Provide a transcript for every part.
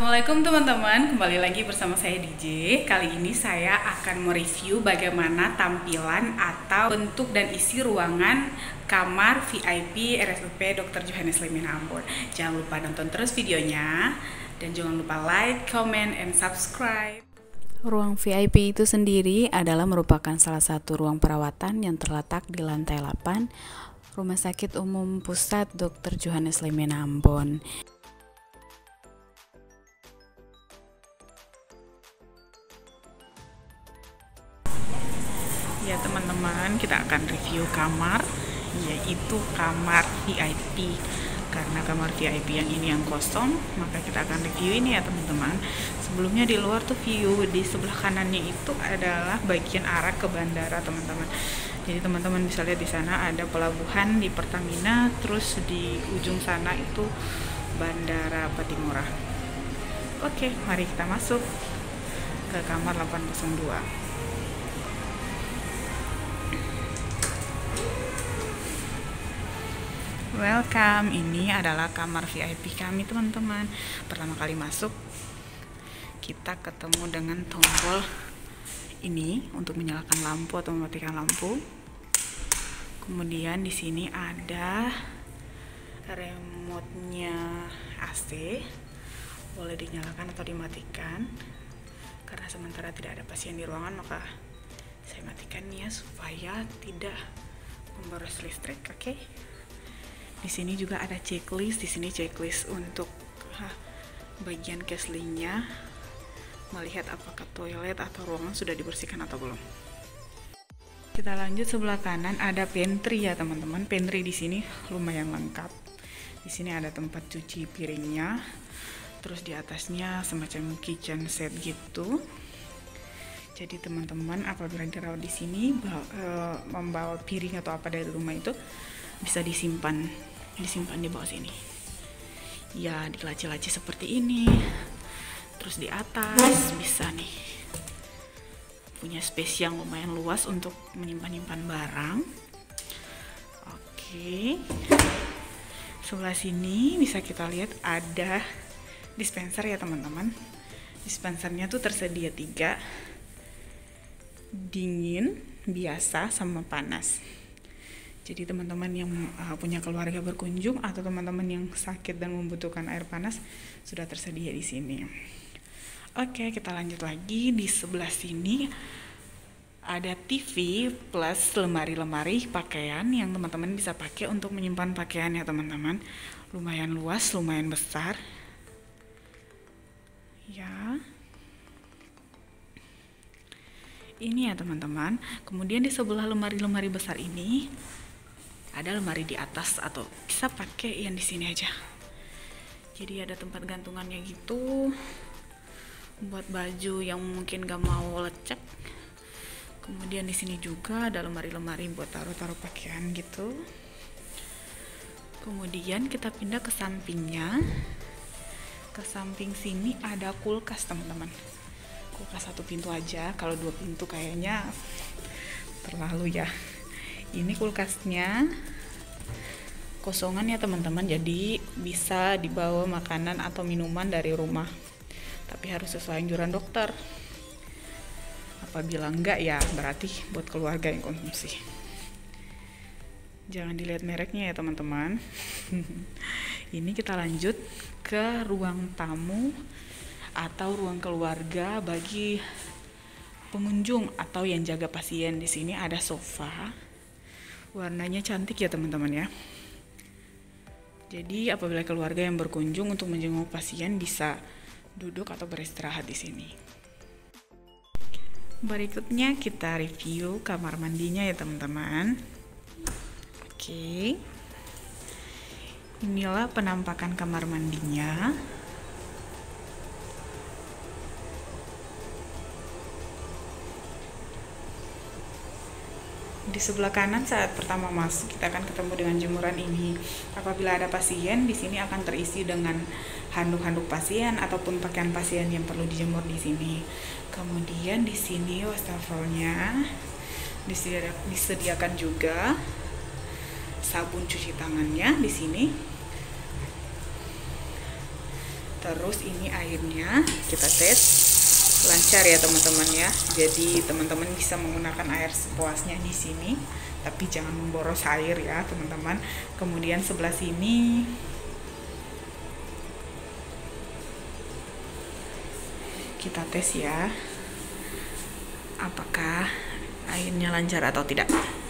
Assalamualaikum teman-teman, kembali lagi bersama saya DJ. Kali ini saya akan mereview bagaimana tampilan atau bentuk dan isi ruangan kamar VIP RSUP Dr. Johannes Lemina Ambon. Jangan lupa nonton terus videonya dan jangan lupa like, comment, and subscribe. Ruang VIP itu sendiri adalah merupakan salah satu ruang perawatan yang terletak di lantai 8 Rumah Sakit Umum Pusat Dr. Johannes Lemina Ambon. Ya teman-teman, kita akan review kamar, yaitu kamar VIP. Karena kamar VIP yang ini yang kosong, maka kita akan review ini ya teman-teman. Sebelumnya di luar tuh view di sebelah kanannya itu adalah bagian arah ke bandara teman-teman. Jadi teman-teman bisa lihat di sana ada pelabuhan di Pertamina, terus di ujung sana itu Bandara Patimura. Oke, mari kita masuk ke kamar 802. Welcome, ini adalah kamar VIP kami teman-teman. Pertama kali masuk, kita ketemu dengan tombol ini untuk menyalakan lampu atau mematikan lampu. Kemudian di sini ada remote-nya AC, boleh dinyalakan atau dimatikan. Karena sementara tidak ada pasien di ruangan, maka saya matikan ya supaya tidak memboros listrik. Oke. Di sini juga ada checklist. Di sini checklist untuk bagian caslingnya, melihat apakah toilet atau ruangan sudah dibersihkan atau belum. Kita lanjut sebelah kanan, ada pantry ya teman-teman. Pantry di sini lumayan lengkap. Di sini ada tempat cuci piringnya, terus di atasnya semacam kitchen set gitu. Jadi teman-teman apabila dirawat di sini membawa piring atau apa dari rumah itu bisa disimpan di bawah sini. Ya, di laci-laci seperti ini. Terus di atas bisa nih punya space yang lumayan luas untuk menyimpan barang. Oke. Sebelah sini bisa kita lihat ada dispenser ya teman-teman. Dispensernya tuh tersedia 3, dingin, biasa, sama panas. Jadi teman-teman yang punya keluarga berkunjung atau teman-teman yang sakit dan membutuhkan air panas sudah tersedia di sini. Oke, kita lanjut lagi. Di sebelah sini ada TV plus lemari-lemari pakaian yang teman-teman bisa pakai untuk menyimpan pakaian ya teman-teman. Lumayan luas, lumayan besar. Ya. Ini ya teman-teman. Kemudian di sebelah lemari-lemari besar ini ada lemari di atas atau bisa pakai yang di sini aja. Jadi ada tempat gantungannya gitu buat baju yang mungkin gak mau lecek. Kemudian di sini juga ada lemari-lemari buat taruh-taruh pakaian gitu. Kemudian kita pindah ke sampingnya. Ke samping sini ada kulkas teman-teman. Kulkas 1 pintu aja, kalau 2 pintu kayaknya terlalu ya. Ini kulkasnya kosongan ya teman-teman, jadi bisa dibawa makanan atau minuman dari rumah, tapi harus sesuai anjuran dokter. Apabila enggak ya berarti buat keluarga yang konsumsi. Jangan dilihat mereknya ya teman-teman. Ini kita lanjut ke ruang tamu atau ruang keluarga bagi pengunjung atau yang jaga pasien. Di sini ada sofa. Warnanya cantik ya teman-teman ya. Jadi apabila keluarga yang berkunjung untuk menjenguk pasien bisa duduk atau beristirahat di sini. Berikutnya kita review kamar mandinya ya teman-teman. Oke. Inilah penampakan kamar mandinya. Di sebelah kanan saat pertama masuk kita akan ketemu dengan jemuran ini. Apabila ada pasien, di sini akan terisi dengan handuk-handuk pasien ataupun pakaian pasien yang perlu dijemur di sini. Kemudian di sini wastafelnya disediakan juga sabun cuci tangannya di sini. Terus ini airnya kita tes lancar ya teman-teman ya. Jadi teman-teman bisa menggunakan air sepuasnya di sini, tapi jangan memboros air ya teman-teman. Kemudian sebelah sini kita tes ya, apakah airnya lancar atau tidak.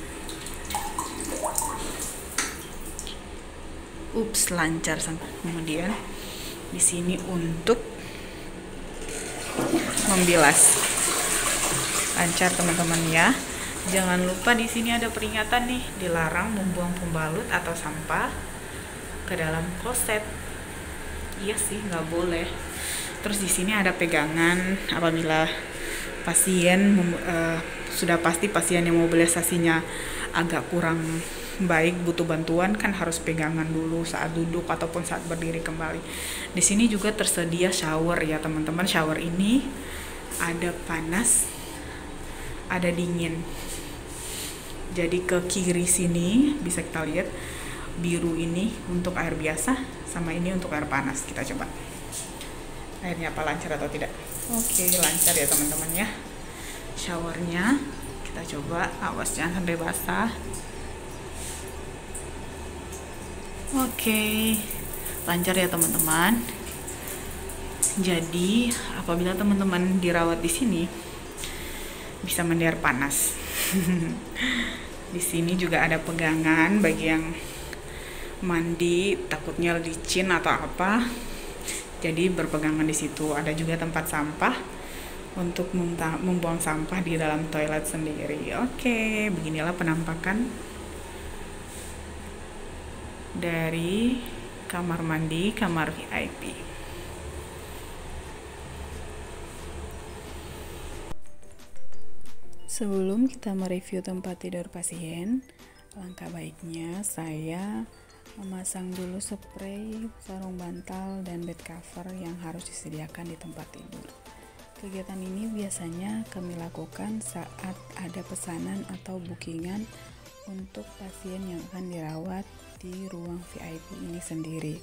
Ups, lancar. Kemudian di sini untuk membilas, lancar teman-teman ya. Jangan lupa di sini ada peringatan nih, dilarang membuang pembalut atau sampah ke dalam kloset. Iya sih, nggak boleh. Terus di sini ada pegangan apabila pasien sudah pasti pasien yang mobilisasinya agak kurang baik, butuh bantuan, kan harus pegangan dulu saat duduk ataupun saat berdiri kembali. Di sini juga tersedia shower ya teman-teman. Shower ini ada panas, ada dingin. Jadi ke kiri sini bisa kita lihat biru ini untuk air biasa, sama ini untuk air panas. Kita coba airnya apa lancar atau tidak. Oke, lancar ya teman-teman ya. Showernya kita coba, awas jangan sampai basah. Oke, lancar ya teman-teman. Jadi apabila teman-teman dirawat di sini bisa mandi air panas. Di sini juga ada pegangan bagi yang mandi takutnya licin atau apa. Jadi berpegangan di situ. Ada juga tempat sampah untuk membuang sampah di dalam toilet sendiri. Oke, beginilah penampakan dari kamar mandi, kamar VIP. Sebelum kita mereview tempat tidur pasien, langkah baiknya saya memasang dulu spray, sarung bantal, dan bed cover yang harus disediakan di tempat tidur. Kegiatan ini biasanya kami lakukan saat ada pesanan atau bookingan untuk pasien yang akan dirawat di ruang VIP ini sendiri.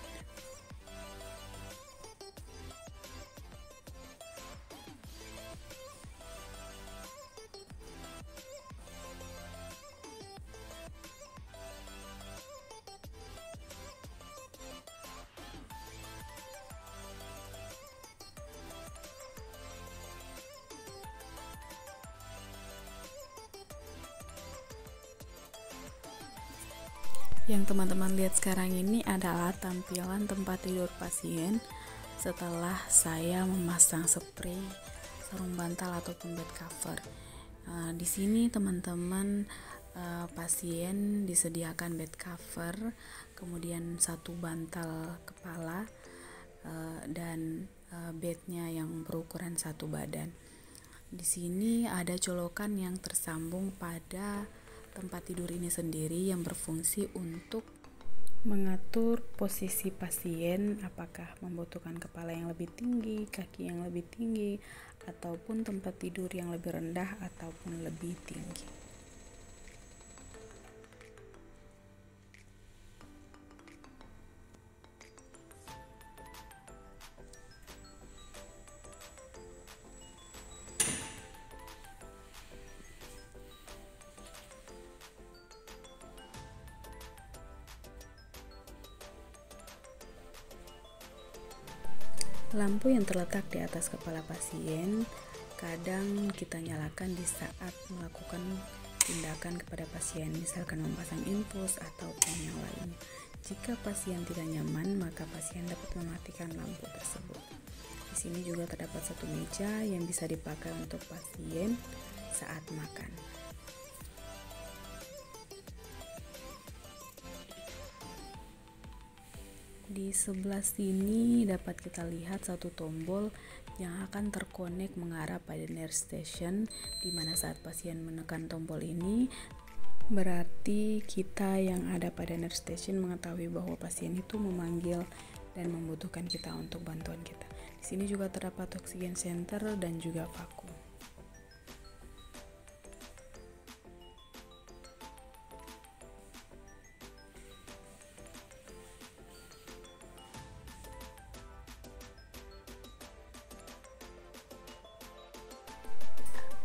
Yang teman-teman lihat sekarang ini adalah tampilan tempat tidur pasien setelah saya memasang spray, sarung bantal ataupun bed cover. Di sini teman-teman pasien disediakan bed cover, kemudian satu bantal kepala dan bednya yang berukuran satu badan. Di sini ada colokan yang tersambung pada tempat tidur ini sendiri yang berfungsi untuk mengatur posisi pasien, apakah membutuhkan kepala yang lebih tinggi, kaki yang lebih tinggi, ataupun tempat tidur yang lebih rendah ataupun lebih tinggi. Lampu yang terletak di atas kepala pasien kadang kita nyalakan di saat melakukan tindakan kepada pasien, misalkan memasang infus ataupun yang lainnya. Jika pasien tidak nyaman, maka pasien dapat mematikan lampu tersebut. Di sini juga terdapat satu meja yang bisa dipakai untuk pasien saat makan. Di sebelah sini dapat kita lihat satu tombol yang akan terkonek mengarah pada nurse station, di mana saat pasien menekan tombol ini berarti kita yang ada pada nurse station mengetahui bahwa pasien itu memanggil dan membutuhkan kita untuk bantuan kita. Di sini juga terdapat oxygen center dan juga vakum.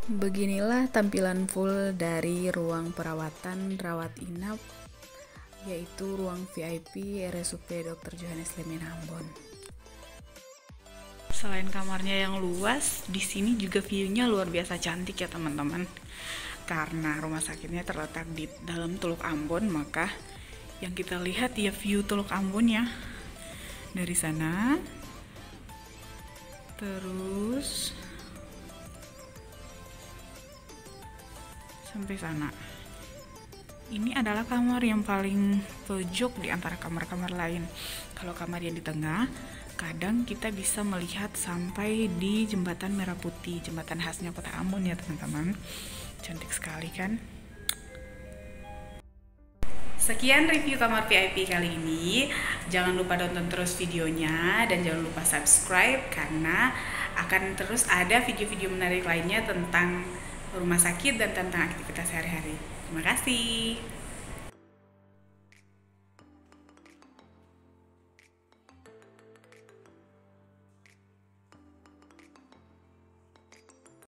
Beginilah tampilan full dari ruang perawatan rawat inap, yaitu ruang VIP RSUP Dr. Johannes Lemin Ambon. Selain kamarnya yang luas, di sini juga view-nya luar biasa cantik ya teman-teman. Karena rumah sakitnya terletak di dalam Teluk Ambon, maka yang kita lihat ya view Teluk Ambon ya. Dari sana, terus sampai sana. Ini adalah kamar yang paling pojok di antara kamar-kamar lain. Kalau kamar yang di tengah, kadang kita bisa melihat sampai di Jembatan Merah Putih, jembatan khasnya Kota Ambon ya teman-teman. Cantik sekali kan? Sekian review kamar VIP kali ini. Jangan lupa tonton terus videonya dan jangan lupa subscribe karena akan terus ada video-video menarik lainnya tentang rumah sakit dan tentang aktivitas sehari-hari. Terima kasih.